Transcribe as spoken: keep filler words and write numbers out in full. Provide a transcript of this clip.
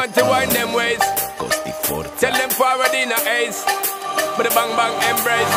want to wind them ways. Tell them forward in a ace. But the bang bang embrace.